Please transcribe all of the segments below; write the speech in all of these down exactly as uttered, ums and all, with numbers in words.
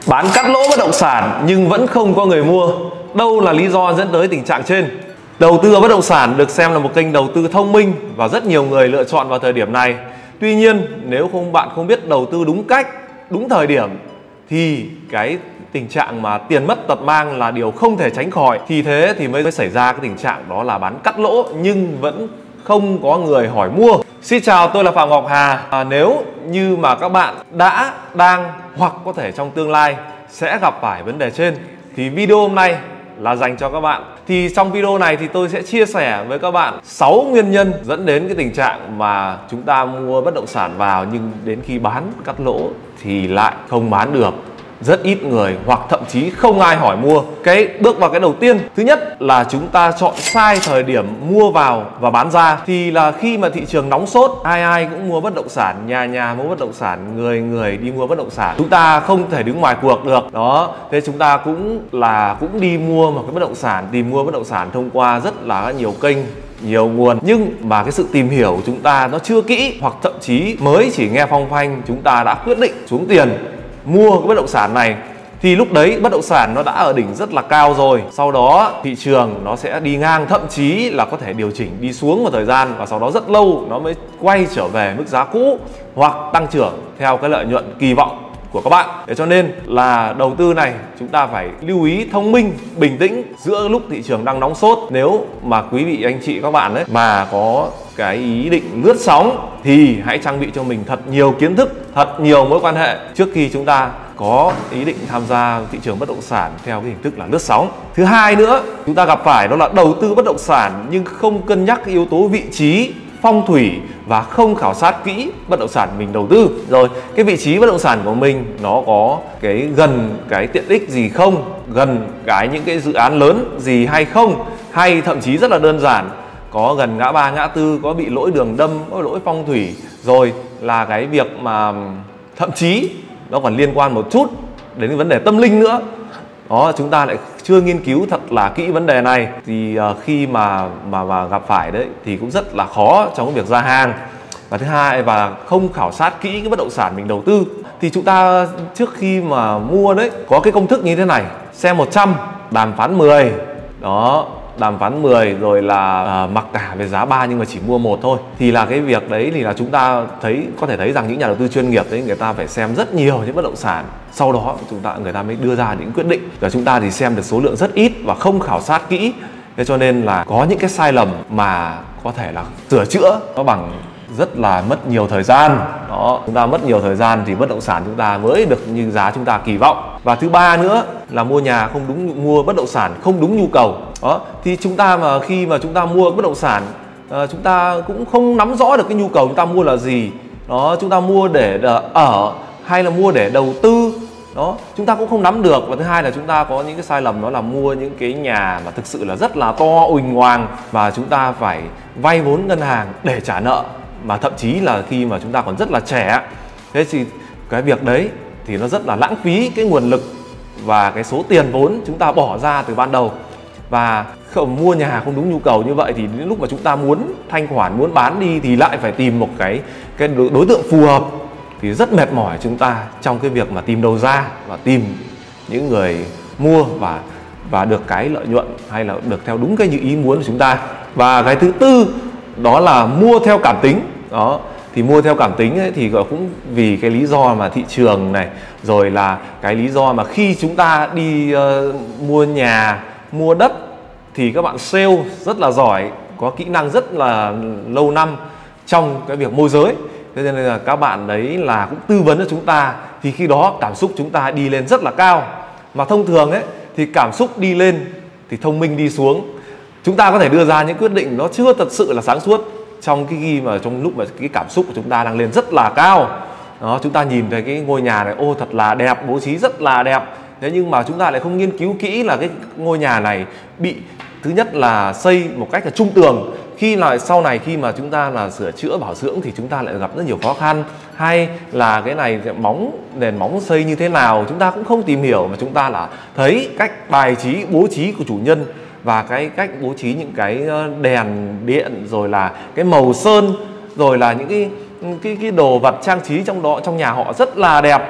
Bán cắt lỗ bất động sản nhưng vẫn không có người mua. Đâu là lý do dẫn tới tình trạng trên? Đầu tư vào bất động sản được xem là một kênh đầu tư thông minh và rất nhiều người lựa chọn vào thời điểm này. Tuy nhiên, nếu không bạn không biết đầu tư đúng cách, đúng thời điểm thì cái tình trạng mà tiền mất tật mang là điều không thể tránh khỏi. Thì thế thì mới xảy ra cái tình trạng đó là bán cắt lỗ nhưng vẫn không có người hỏi mua. Xin chào, tôi là Phạm Ngọc Hà. à, Nếu như mà các bạn đã, đang hoặc có thể trong tương lai sẽ gặp phải vấn đề trên thì video hôm nay là dành cho các bạn. Thì trong video này thì tôi sẽ chia sẻ với các bạn sáu nguyên nhân dẫn đến cái tình trạng mà chúng ta mua bất động sản vào nhưng đến khi bán cắt lỗ thì lại không bán được. Rất ít người hoặc thậm chí không ai hỏi mua. Cái bước vào cái đầu tiên, thứ nhất là chúng ta chọn sai thời điểm mua vào và bán ra. Thì là khi mà thị trường nóng sốt, ai ai cũng mua bất động sản, nhà nhà mua bất động sản, người người đi mua bất động sản. Chúng ta không thể đứng ngoài cuộc được. Đó, thế chúng ta cũng là cũng đi mua một cái bất động sản, tìm mua bất động sản thông qua rất là nhiều kênh, nhiều nguồn, nhưng mà cái sự tìm hiểu của chúng ta nó chưa kỹ, hoặc thậm chí mới chỉ nghe phong phanh, chúng ta đã quyết định xuống tiền mua cái bất động sản này. Thì lúc đấy bất động sản nó đã ở đỉnh rất là cao rồi, sau đó thị trường nó sẽ đi ngang, thậm chí là có thể điều chỉnh đi xuống một thời gian và sau đó rất lâu nó mới quay trở về mức giá cũ hoặc tăng trưởng theo cái lợi nhuận kỳ vọng của các bạn. Để cho nên là đầu tư này chúng ta phải lưu ý, thông minh, bình tĩnh giữa lúc thị trường đang nóng sốt. Nếu mà quý vị anh chị các bạn ấy mà có cái ý định lướt sóng thì hãy trang bị cho mình thật nhiều kiến thức, thật nhiều mối quan hệ trước khi chúng ta có ý định tham gia thị trường bất động sản theo cái hình thức là lướt sóng. Thứ hai nữa chúng ta gặp phải đó là đầu tư bất động sản nhưng không cân nhắc cái yếu tố vị trí, phong thủy và không khảo sát kỹ bất động sản mình đầu tư. Rồi cái vị trí bất động sản của mình nó có cái gần cái tiện ích gì không, gần cái những cái dự án lớn gì hay không, hay thậm chí rất là đơn giản, có gần ngã ba ngã tư, có bị lỗi đường đâm, có lỗi phong thủy. Rồi là cái việc mà thậm chí nó còn liên quan một chút đến cái vấn đề tâm linh nữa. Đó, chúng ta lại chưa nghiên cứu thật là kỹ vấn đề này thì uh, khi mà, mà mà gặp phải đấy thì cũng rất là khó trong cái việc ra hàng. Và thứ hai, và không khảo sát kỹ cái bất động sản mình đầu tư. Thì chúng ta trước khi mà mua đấy có cái công thức như thế này: xem một trăm, đàm phán mười. Đó, đàm phán mười rồi là uh, mặc cả về giá ba nhưng mà chỉ mua một thôi. Thì là cái việc đấy thì là chúng ta thấy có thể thấy rằng những nhà đầu tư chuyên nghiệp đấy, người ta phải xem rất nhiều những bất động sản, sau đó chúng ta người ta mới đưa ra những quyết định. Và chúng ta thì xem được số lượng rất ít và không khảo sát kỹ. Thế cho nên là có những cái sai lầm mà có thể là sửa chữa nó bằng rất là mất nhiều thời gian. Đó, chúng ta mất nhiều thời gian thì bất động sản chúng ta mới được như giá chúng ta kỳ vọng. Và thứ ba nữa là mua nhà không đúng, mua bất động sản không đúng nhu cầu. Đó, thì chúng ta mà khi mà chúng ta mua bất động sản, à, chúng ta cũng không nắm rõ được cái nhu cầu chúng ta mua là gì. Đó, chúng ta mua để ở hay là mua để đầu tư, đó chúng ta cũng không nắm được. Và thứ hai là chúng ta có những cái sai lầm, đó là mua những cái nhà mà thực sự là rất là to, uỳnh hoàng, và chúng ta phải vay vốn ngân hàng để trả nợ, mà thậm chí là khi mà chúng ta còn rất là trẻ. Thế thì cái việc đấy thì nó rất là lãng phí cái nguồn lực và cái số tiền vốn chúng ta bỏ ra từ ban đầu. Và không mua nhà không đúng nhu cầu như vậy thì đến lúc mà chúng ta muốn thanh khoản, muốn bán đi thì lại phải tìm một cái cái đối tượng phù hợp, thì rất mệt mỏi chúng ta trong cái việc mà tìm đầu ra và tìm những người mua và và được cái lợi nhuận hay là được theo đúng cái như ý muốn của chúng ta. Và cái thứ tư đó là mua theo cảm tính. Đó, thì mua theo cảm tính ấy, thì cũng vì cái lý do mà thị trường này, rồi là cái lý do mà khi chúng ta đi uh, mua nhà, mua đất thì các bạn sale rất là giỏi, có kỹ năng rất là lâu năm trong cái việc môi giới. Thế nên là các bạn đấy là cũng tư vấn cho chúng ta, thì khi đó cảm xúc chúng ta đi lên rất là cao. Mà thông thường ấy thì cảm xúc đi lên thì thông minh đi xuống. Chúng ta có thể đưa ra những quyết định nó chưa thật sự là sáng suốt trong cái khi mà trong lúc mà cái cảm xúc của chúng ta đang lên rất là cao. Đó, chúng ta nhìn thấy cái ngôi nhà này, ô thật là đẹp, bố trí rất là đẹp. Thế nhưng mà chúng ta lại không nghiên cứu kỹ là cái ngôi nhà này bị, thứ nhất là xây một cách là trung tường, khi là sau này khi mà chúng ta là sửa chữa bảo dưỡng thì chúng ta lại gặp rất nhiều khó khăn. Hay là cái này móng, nền móng xây như thế nào chúng ta cũng không tìm hiểu, mà chúng ta là thấy cách bài trí, bố trí của chủ nhân và cái cách bố trí những cái đèn điện, rồi là cái màu sơn, rồi là những cái cái cái đồ vật trang trí trong đó, trong nhà họ rất là đẹp.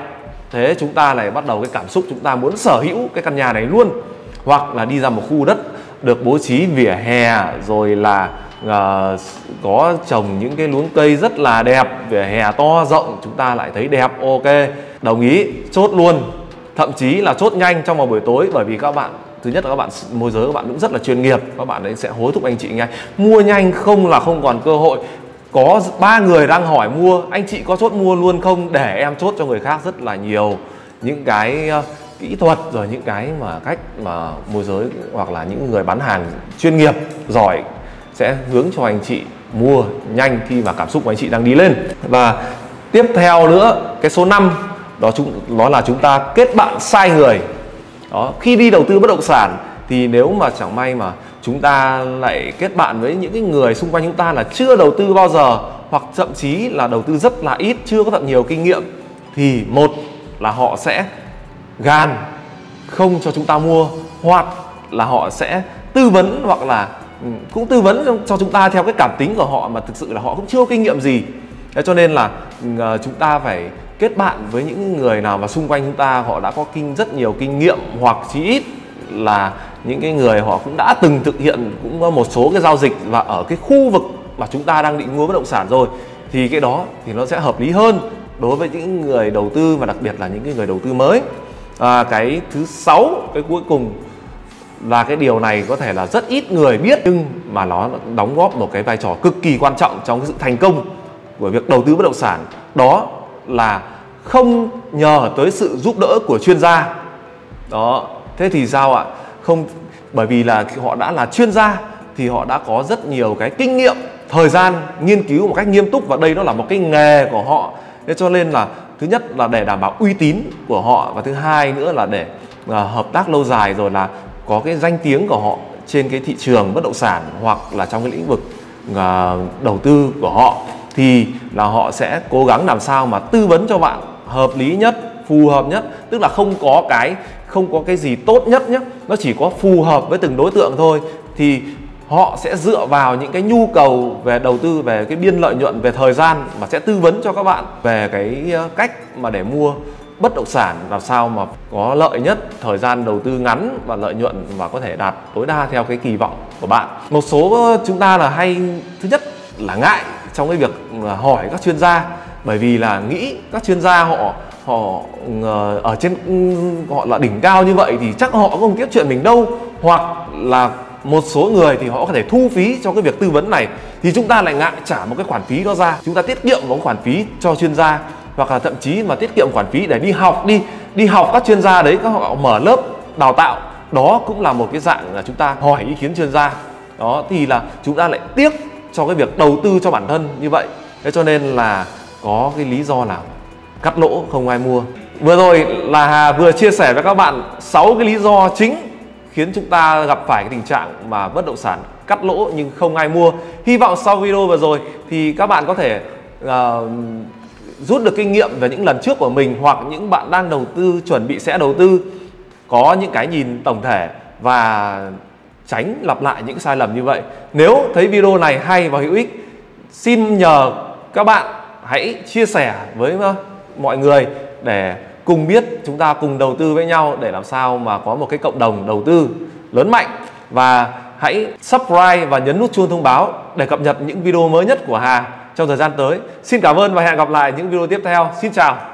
thế chúng ta lại bắt đầu cái cảm xúc chúng ta muốn sở hữu cái căn nhà này luôn, hoặc là đi ra một khu đất được bố trí vỉa hè, rồi là uh, có trồng những cái luống cây rất là đẹp, vỉa hè to rộng, chúng ta lại thấy đẹp, ok, đồng ý, chốt luôn. Thậm chí là chốt nhanh trong một buổi tối, bởi vì các bạn, thứ nhất là các bạn môi giới các bạn cũng rất là chuyên nghiệp, các bạn ấy sẽ hối thúc anh chị nhanh, mua nhanh không là không còn cơ hội. Có ba người đang hỏi mua, anh chị có chốt mua luôn không, để em chốt cho người khác. Rất là nhiều những cái uh, kỹ thuật, rồi những cái mà cách mà môi giới hoặc là những người bán hàng chuyên nghiệp giỏi sẽ hướng cho anh chị mua nhanh khi mà cảm xúc của anh chị đang đi lên. Và tiếp theo nữa, cái số năm đó chúng đó là chúng ta kết bạn sai người. Đó, khi đi đầu tư bất động sản thì nếu mà chẳng may mà chúng ta lại kết bạn với những cái người xung quanh chúng ta là chưa đầu tư bao giờ, hoặc thậm chí là đầu tư rất là ít, chưa có thật nhiều kinh nghiệm, thì một là họ sẽ gàn không cho chúng ta mua, hoặc là họ sẽ tư vấn, hoặc là cũng tư vấn cho chúng ta theo cái cảm tính của họ, mà thực sự là họ cũng chưa có kinh nghiệm gì. Thế cho nên là chúng ta phải kết bạn với những người nào mà xung quanh chúng ta họ đã có kinh rất nhiều kinh nghiệm, hoặc chí ít là những cái người họ cũng đã từng thực hiện cũng có một số cái giao dịch và ở cái khu vực mà chúng ta đang định mua bất động sản rồi, thì cái đó thì nó sẽ hợp lý hơn đối với những người đầu tư, và đặc biệt là những cái người đầu tư mới. À, cái thứ sáu, cái cuối cùng là cái điều này có thể là rất ít người biết, nhưng mà nó đóng góp một cái vai trò cực kỳ quan trọng trong cái sự thành công của việc đầu tư bất động sản. Đó là không nhờ tới sự giúp đỡ của chuyên gia. Đó, thế thì sao ạ? Không, bởi vì là họ đã là chuyên gia thì họ đã có rất nhiều cái kinh nghiệm, thời gian nghiên cứu một cách nghiêm túc, và đây nó là một cái nghề của họ. Thế cho nên là thứ nhất là để đảm bảo uy tín của họ, và thứ hai nữa là để uh, hợp tác lâu dài, rồi là có cái danh tiếng của họ trên cái thị trường bất động sản, hoặc là trong cái lĩnh vực uh, đầu tư của họ, thì là họ sẽ cố gắng làm sao mà tư vấn cho bạn hợp lý nhất, phù hợp nhất. Tức là không có cái không có cái gì tốt nhất nhé, nó chỉ có phù hợp với từng đối tượng thôi. Thì họ sẽ dựa vào những cái nhu cầu về đầu tư, về cái biên lợi nhuận, về thời gian, mà sẽ tư vấn cho các bạn về cái cách mà để mua bất động sản làm sao mà có lợi nhất, thời gian đầu tư ngắn và lợi nhuận và có thể đạt tối đa theo cái kỳ vọng của bạn. Một số chúng ta là hay, thứ nhất là ngại trong cái việc hỏi các chuyên gia, bởi vì là nghĩ các chuyên gia họ họ ở trên họ là đỉnh cao như vậy thì chắc họ không tiếp chuyện mình đâu, hoặc là một số người thì họ có thể thu phí cho cái việc tư vấn này, thì chúng ta lại ngại trả một cái khoản phí đó ra, chúng ta tiết kiệm một khoản phí cho chuyên gia, hoặc là thậm chí mà tiết kiệm khoản phí để đi học đi đi học các chuyên gia đấy, các họ mở lớp đào tạo, đó cũng là một cái dạng là chúng ta hỏi ý kiến chuyên gia. Đó thì là chúng ta lại tiếc cho cái việc đầu tư cho bản thân như vậy. Thế cho nên là có cái lý do là cắt lỗ không ai mua. Vừa rồi là Hà vừa chia sẻ với các bạn sáu cái lý do chính khiến chúng ta gặp phải cái tình trạng mà bất động sản cắt lỗ nhưng không ai mua. Hy vọng sau video vừa rồi thì các bạn có thể uh, rút được kinh nghiệm về những lần trước của mình, hoặc những bạn đang đầu tư, chuẩn bị sẽ đầu tư, có những cái nhìn tổng thể và tránh lặp lại những sai lầm như vậy. Nếu thấy video này hay và hữu ích, xin nhờ các bạn hãy chia sẻ với mọi người để cùng biết, chúng ta cùng đầu tư với nhau để làm sao mà có một cái cộng đồng đầu tư lớn mạnh. Và hãy subscribe và nhấn nút chuông thông báo để cập nhật những video mới nhất của Hà trong thời gian tới. Xin cảm ơn và hẹn gặp lại những video tiếp theo. Xin chào.